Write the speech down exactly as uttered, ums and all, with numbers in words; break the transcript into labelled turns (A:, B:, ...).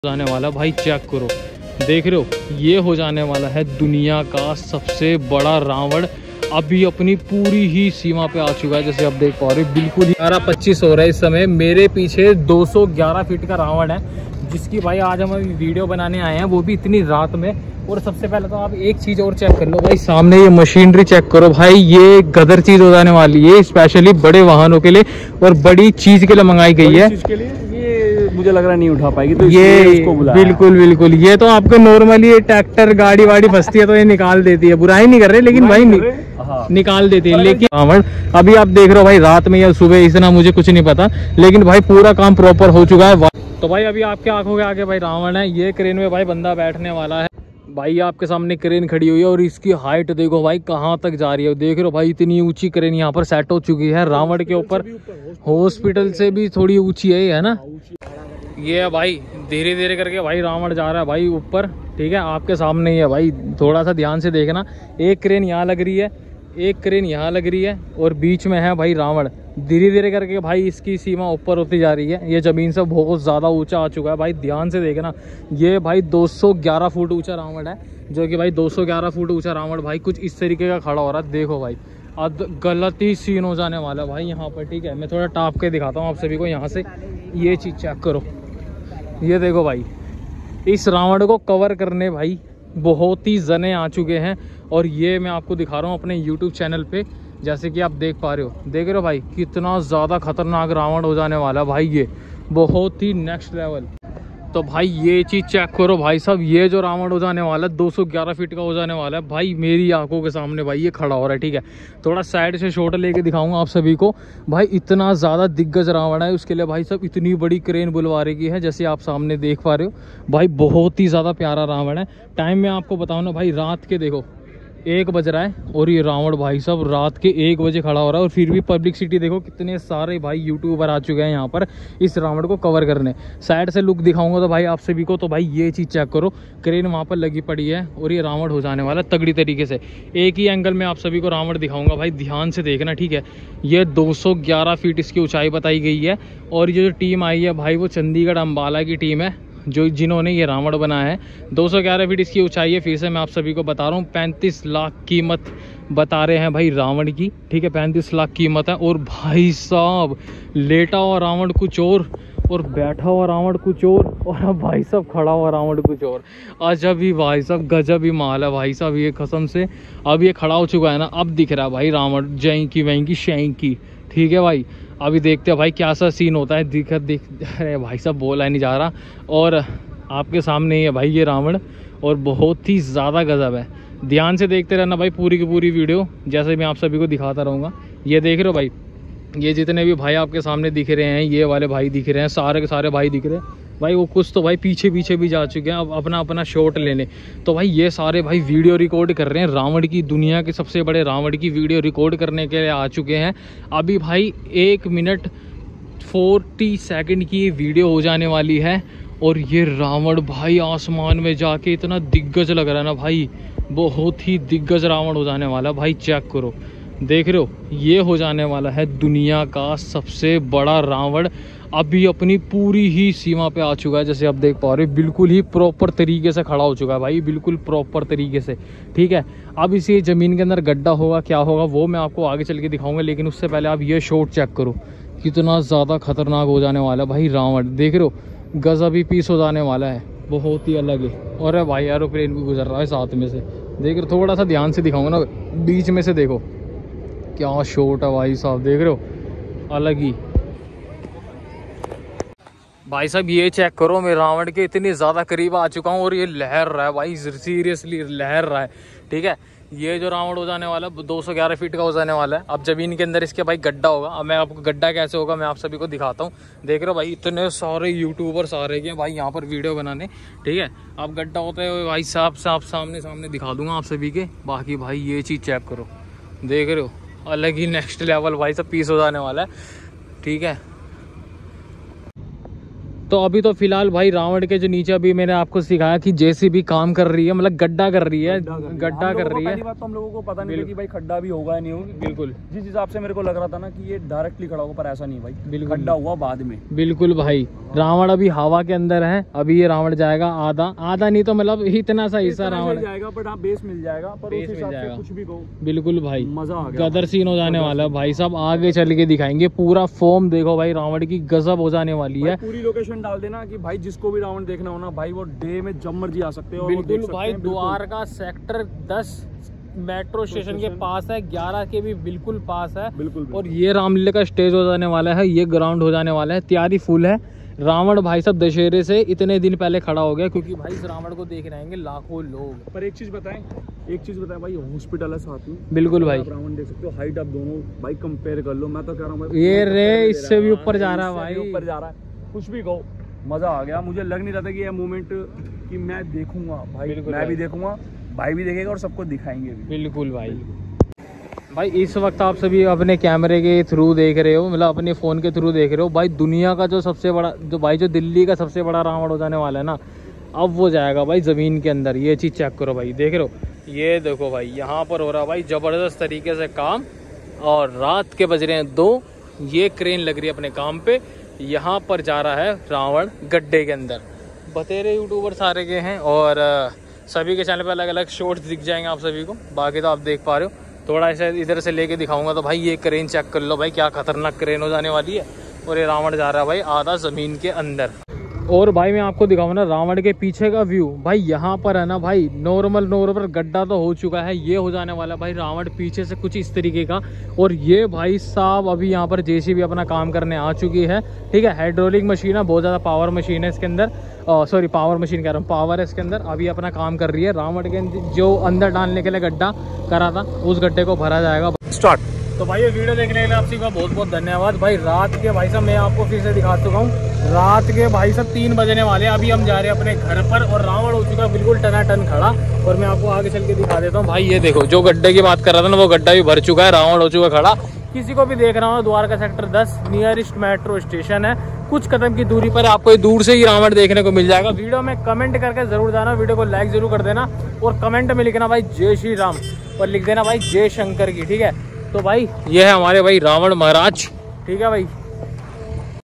A: जाने वाला भाई, चेक करो, देख रहे हो, ये हो जाने वाला है दुनिया का सबसे बड़ा रावण। अभी अपनी पूरी ही सीमा पे आ चुका है, जैसे आप देख पा रहे हो। बिल्कुल ही ग्यारह पच्चीस हो रहा है इस समय। मेरे पीछे दो सौ ग्यारह फीट का रावण है, जिसकी भाई आज हम वीडियो बनाने आए हैं, वो भी इतनी रात में। और सबसे पहले तो आप एक चीज और चेक कर लो भाई, सामने ये मशीनरी चेक करो भाई, ये गदर चीज हो जाने वाली है, स्पेशली बड़े वाहनों के लिए और बड़ी चीज के लिए मंगाई गई है।
B: के लिए ये मुझे लग रहा नहीं उठा पाएगी, तो
A: ये
B: उसको बुलाया।
A: बिल्कुल बिल्कुल, ये तो आपको नॉर्मली ट्रैक्टर गाड़ी वाड़ी फंसती है तो ये निकाल देती है, बुराई नहीं कर रहे, लेकिन भाई नि, निकाल देती है। लेकिन रावण अभी आप देख रहे हो भाई, रात में या सुबह, इतना मुझे कुछ नहीं पता, लेकिन भाई पूरा काम प्रॉपर हो चुका है। तो भाई अभी आपके आंखों के आगे भाई रावण है, ये क्रेन में भाई बंदा बैठने वाला है। भाई आपके सामने क्रेन खड़ी हुई है और इसकी हाइट देखो भाई कहाँ तक जा रही है, देख रहे हो भाई, इतनी ऊंची क्रेन यहाँ पर सेट हो चुकी है रावण के ऊपर। हॉस्पिटल से भी थोड़ी ऊंची है, है ना। ये है भाई, धीरे धीरे करके भाई रावण जा रहा है भाई ऊपर, ठीक है, आपके सामने ही है भाई, थोड़ा सा ध्यान से देखना। एक क्रेन यहाँ लग रही है, एक क्रेन यहाँ लग रही है और बीच में है भाई रावण। धीरे धीरे करके भाई इसकी सीमा ऊपर होती जा रही है, ये जमीन से बहुत ज़्यादा ऊंचा आ चुका है भाई, ध्यान से देखना। ये भाई दो सौ ग्यारह फुट ऊंचा रावण है, जो कि भाई दो सौ ग्यारह फुट ऊंचा रावण भाई कुछ इस तरीके का खड़ा हो रहा है। देखो भाई अब गलत ही सीन हो जाने वाला भाई यहाँ पर, ठीक है। मैं थोड़ा टाप के दिखाता हूँ आप सभी को यहाँ से, ये चीज़ चेक करो, ये देखो भाई, इस रावण को कवर करने भाई बहुत ही जने आ चुके हैं। और ये मैं आपको दिखा रहा हूँ अपने यूट्यूब चैनल पे, जैसे कि आप देख पा रहे हो, देख रहे हो भाई कितना ज़्यादा खतरनाक रावण हो जाने वाला भाई, ये बहुत ही नेक्स्ट लेवल। तो भाई ये चीज़ चेक करो भाई साहब, ये जो रावण हो जाने वाला है दो सौ ग्यारह फीट का हो जाने वाला है भाई, मेरी आंखों के सामने भाई ये खड़ा हो रहा है, ठीक है। थोड़ा साइड से शॉट लेके दिखाऊंगा आप सभी को भाई, इतना ज़्यादा दिग्गज रावण है, उसके लिए भाई साहब इतनी बड़ी क्रेन बुलवा की है, जैसे आप सामने देख पा रहे हो भाई, बहुत ही ज़्यादा प्यारा रावण है। टाइम में आपको बताऊँ ना भाई, रात के देखो एक बज रहा है और ये रावण भाई साहब रात के एक बजे खड़ा हो रहा है, और फिर भी पब्लिसिटी देखो, कितने सारे भाई यूट्यूबर आ चुके हैं यहाँ पर इस रावण को कवर करने। साइड से लुक दिखाऊंगा तो भाई आप सभी को, तो भाई ये चीज़ चेक करो, क्रेन वहाँ पर लगी पड़ी है और ये रावण हो जाने वाला तगड़ी तरीके से। एक ही एंगल में आप सभी को रावण दिखाऊंगा भाई, ध्यान से देखना, ठीक है। ये दो सौ ग्यारह फीट इसकी ऊंचाई बताई गई है, और ये जो टीम आई है भाई वो चंडीगढ़ अम्बाला की टीम है, जो जिन्होंने ये रावण बनाया है। दो सौ ग्यारह फीट इसकी ऊंचाई है, फिर से मैं आप सभी को बता रहा हूँ, पैंतीस लाख कीमत बता रहे हैं भाई रावण की, ठीक है, पैंतीस लाख कीमत है। और भाई साहब लेटा हुआ रावण कुछ और और बैठा हुआ रावण कुछ और और अब भाई साहब खड़ा हुआ रावण कुछ और। अजब ही भाई साहब, गजब ही माल है भाई साहब, ये कसम से। अब ये खड़ा हो चुका है ना, अब दिख रहा है भाई रावण जय की वहीं की शें की, ठीक है भाई। अभी देखते हैं भाई क्या सा सीन होता है, दिख दिख अरे भाई साहब बोला नहीं जा रहा। और आपके सामने ही है भाई ये रावण, और बहुत ही ज़्यादा गजब है। ध्यान से देखते रहना भाई पूरी की पूरी वीडियो, जैसे मैं आप सभी को दिखाता रहूँगा। ये देख रहे हो भाई, ये जितने भी भाई आपके सामने दिख रहे हैं, ये वाले भाई दिख रहे हैं, सारे के सारे भाई दिख रहे हैं भाई। वो कुछ तो भाई पीछे पीछे भी जा चुके हैं अब अपना अपना शॉट लेने। तो भाई ये सारे भाई वीडियो रिकॉर्ड कर रहे हैं, रावण की, दुनिया के सबसे बड़े रावण की वीडियो रिकॉर्ड करने के लिए आ चुके हैं। अभी भाई एक मिनट फोर्टी सेकंड की वीडियो हो जाने वाली है, और ये रावण भाई आसमान में जाके इतना दिग्गज लग रहा है ना भाई, बहुत ही दिग्गज रावण हो जाने वाला भाई। चेक करो, देख रहे हो, ये हो जाने वाला है दुनिया का सबसे बड़ा रावण। अभी अपनी पूरी ही सीमा पे आ चुका है, जैसे आप देख पा रहे हो, बिल्कुल ही प्रॉपर तरीके से खड़ा हो चुका है भाई, बिल्कुल प्रॉपर तरीके से, ठीक है। अब इसी ज़मीन के अंदर गड्ढा होगा, क्या होगा वो मैं आपको आगे चल के दिखाऊंगा, लेकिन उससे पहले आप ये शॉट चेक करो, कितना ज़्यादा खतरनाक हो जाने वाला है भाई रावण। देख रहे हो, गजब ही पीस हो जाने वाला है, बहुत ही अलग है। और भाई एरोप्लेन भी गुजर रहा है साथ में से, देख रहे हो, थोड़ा सा ध्यान से दिखाऊंगा ना, बीच में से देखो क्या शॉट है भाई साहब, देख रहे हो, अलग ही। भाई साहब ये चेक करो, मैं रावण के इतनी ज़्यादा करीब आ चुका हूँ और ये लहर रहा है भाई, सीरियसली लहर रहा है, ठीक है। ये जो रावण हो जाने वाला है दो सौ ग्यारह फीट का हो जाने वाला है। अब ज़मीन के अंदर इसके भाई गड्ढा होगा, अब मैं आपको गड्ढा कैसे होगा मैं आप सभी को दिखाता हूँ। देख रहे हो भाई, इतने सारे यूट्यूबर्स आ रहे हैं भाई यहाँ पर वीडियो बनाने, ठीक है। अब गड्ढा होता है भाई साहब से आप सामने सामने दिखा दूंगा आप सभी के। बाकी भाई ये चीज़ चेक करो, देख रहे हो, अलग ही नेक्स्ट लेवल भाई सब पीस हो जाने वाला है, ठीक है। तो अभी तो फिलहाल भाई रावण के जो नीचे अभी मैंने आपको सिखाया कि जेसीबी काम कर रही है, मतलब गड्ढा कर रही है, गड्ढा कर रही है।
B: पहली बात तो हम लोगों को पता नहीं था कि भाई खड्डा भी होगा या नहीं होगा।
A: बिल्कुल
B: जिस हिसाब से मेरे को लग रहा था ना कि ये डायरेक्टली खड़ा होगा, पर ऐसा नहीं भाई,
A: बिल्कुल
B: खड्डा हुआ बाद में।
A: बिल्कुल भाई, रावण अभी हवा के अंदर है, अभी ये रावण जाएगा आधा आधा नहीं तो मतलब इतना सा हिस्सा रावण
B: जाएगा, बट हाँ बेस मिल जाएगा, पर उस हिसाब से कुछ भी कहो।
A: बिल्कुल भाई,
B: मजा आ गया,
A: गदर सीन हो जाने वाला है भाई साहब, आगे चल के दिखाएंगे। पूरा फॉर्म देखो भाई, रावण की गजब हो जाने वाली है।
B: पूरी लोकेशन डाल देना कि भाई जिसको भी रावण देखना हो ना भाई, वो डे में जब मर्जी आ सकते हो।
A: बिल्कुल भाई, द्वारका सेक्टर दस मेट्रो स्टेशन के पास है, ग्यारह के भी बिल्कुल पास है।
B: बिल्कुल,
A: और ये रामलीला का स्टेज हो जाने वाला है, ये ग्राउंड हो जाने वाला है, तैयारी फुल है। रावण भाई साहब दशहरे से इतने दिन पहले खड़ा हो गया, क्योंकि भाई इस रावण को देख रहेंगे लाखों लोग।
B: पर एक चीज बताएं, एक चीज बताएं भाई, हॉस्पिटल है साथ में।
A: बिल्कुल भाई,
B: रावण देख सकते हो, हाइट आप दोनों भाई कंपेयर कर लो। मैं तो कह रहा हूँ
A: ये रे इससे भी ऊपर जा रहा है भाई,
B: ऊपर जा रहा है। कुछ भी कहो, मजा आ गया। मुझे लग नहीं रहा था कि ये मोमेंट कि मैं देखूंगा भाई, मैं भी देखूंगा, भाई भी देखेगा और सबको दिखाएंगे भी।
A: बिल्कुल भाई। भाई इस वक्त आप सभी अपने कैमरे के थ्रू देख रहे हो, मतलब अपने फ़ोन के थ्रू देख रहे हो भाई, दुनिया का जो सबसे बड़ा, जो भाई जो दिल्ली का सबसे बड़ा रावण हो जाने वाला है ना, अब वो जाएगा भाई ज़मीन के अंदर। ये चीज़ चेक करो भाई, देख रहे हो, ये देखो भाई, यहाँ पर हो रहा भाई ज़बरदस्त तरीके से काम। और रात के बज रहे हैं दो, ये क्रेन लग रही है अपने काम पे, यहाँ पर जा रहा है रावण गड्ढे के अंदर। बतेरे यूट्यूबर सारे के हैं, और सभी के चैनल पे अलग अलग शॉर्ट्स दिख जाएंगे आप सभी को। बाकी तो आप देख पा रहे हो, थोड़ा ऐसा इधर से लेके दिखाऊंगा। तो भाई ये क्रेन चेक कर लो भाई, क्या खतरनाक क्रेन हो जाने वाली है। और ये रावण जा रहा है भाई आधा ज़मीन के अंदर। और भाई मैं आपको दिखाऊंगा ना रावण के पीछे का व्यू भाई, यहाँ पर है ना भाई, नॉर्मल नॉर्मल गड्ढा तो हो चुका है, ये हो जाने वाला भाई रावण पीछे से कुछ इस तरीके का। और ये भाई साहब अभी यहाँ पर जेसीबी अपना काम करने आ चुकी है, ठीक है। हाइड्रोलिक मशीन है, बहुत ज़्यादा पावर मशीन है इसके अंदर, सॉरी पावर मशीन कह रहा हूँ, पावर है इसके अंदर। अभी अपना काम कर रही है, रावण के जो अंदर डालने के लिए गड्ढा करा था, उस गड्ढे को भरा जाएगा।
B: स्टार्ट।
A: तो भाई ये वीडियो देखने के लिए आप सभी का बहुत बहुत धन्यवाद भाई। रात के भाई साहब मैं आपको फिर से दिखा चुका हूँ, रात के भाई साहब तीन बजने वाले हैं। अभी हम जा रहे हैं अपने घर पर, और रावण हो चुका है बिल्कुल टनाटन खड़ा। और मैं आपको आगे चल के दिखा देता हूँ भाई, ये देखो, जो गड्ढे की बात कर रहा था ना, वो गड्ढा भी भर चुका है, रावण हो चुका है खड़ा। किसी को भी देख रहा हूँ, द्वारका सेक्टर दस नियरेस्ट मेट्रो स्टेशन है, कुछ कदम की दूरी पर आपको दूर से ही रावण देखने को मिल जाएगा। वीडियो में कमेंट करके जरूर जाना, वीडियो को लाइक जरूर कर देना, और कमेंट में लिखना भाई जय श्री राम, और लिख देना भाई जय शंकर की, ठीक है। तो भाई ये है हमारे भाई रावण महाराज, ठीक है भाई।